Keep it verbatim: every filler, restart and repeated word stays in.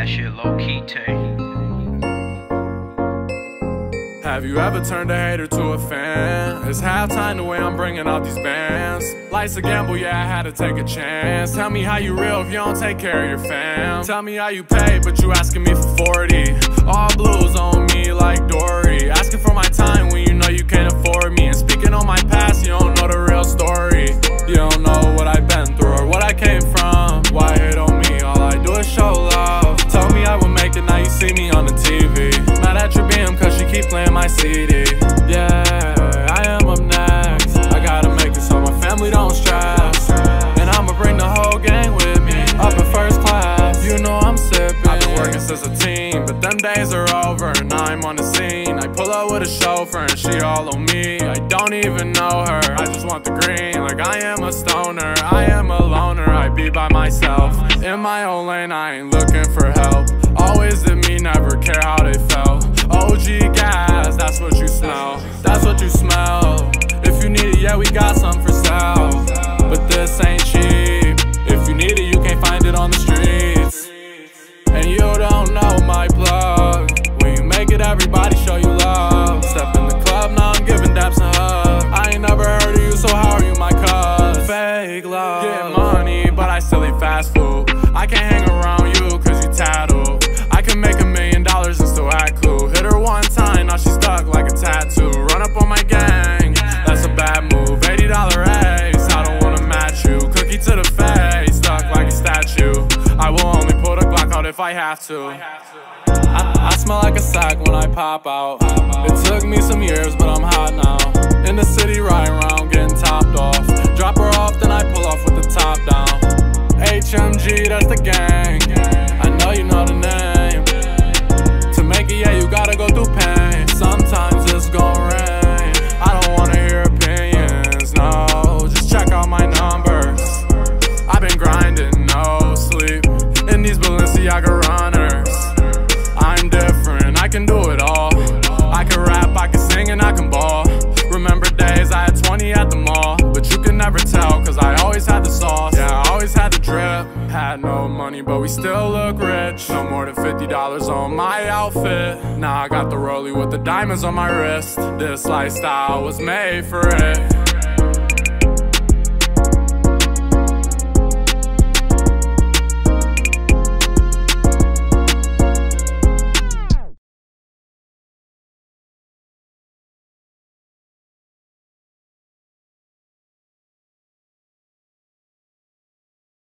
that shit low-key take. Have you ever turned a hater to a fan? It's halftime the way I'm bringing out these bands. Life's a gamble, yeah, I had to take a chance. Tell me how you real if you don't take care of your fam. Tell me how you pay, but you asking me for forty. All blues on me like Dory. Asking for my time when you know you can't afford me. And speaking on my past, you don't know the real story. You don't know what I've been through or what I came from. Why hate on me? All I do is show love. Told me I would make it, now you see me on the T V. Mad at your B M cause she keep playing my C D. Yeah, I am up next. I gotta make it so my family don't stress. And I'ma bring the whole gang with me. Up in first class, you know I'm sipping. I've been working since a teen, but them days are over and now I'm on the scene. I pull up with a chauffeur and she all on me. I don't even know her, I just want the green. Like I am a stoner, I am a loner. I be by myself, in my own lane, I ain't looking for help. Always did me, never care how they felt. O G gas, that's what you smell. That's what you smell. If you need it, yeah, we got some for sale. But this ain't cheap. If you need it, you can't find it on the streets. And you don't know my plug. When you make it, everybody show you love. Step in the club, now I'm giving daps a hug. I ain't never heard of you, so how are you my cuz? Fake love. Get money, but I still eat fast food. I can't hang around you cause you tattoo. I can make a million dollars and still act cool. Hit her one time, now she's stuck like a tattoo. Run up on my gang, that's a bad move. eighty dollar race, I don't wanna match you. Cookie to the face, stuck like a statue. I will only pull the Glock out if I have to. I, I smell like a sack when I pop out. It took me some years, but I'm hot now. In the city, riding around, getting topped off. Drop her off, then I pull off with the top down. H M G, that's the gang. I know you know the name. To make it, yeah, you gotta go through pain. Sometimes it's gon' rain. I don't wanna hear opinions, no. Just check out my numbers. I've been grinding, no sleep. In these Balenciaga runners. I'm different, I can do it all. I can rap, I can sing, and I can ball. Remember days I had twenty at the mall. But you can never tell, cause I always had the sauce. Yeah, I always had the drip. Had no money, but we still look rich. No more than fifty dollars on my outfit. Now I got the rollie with the diamonds on my wrist. This lifestyle was made for it.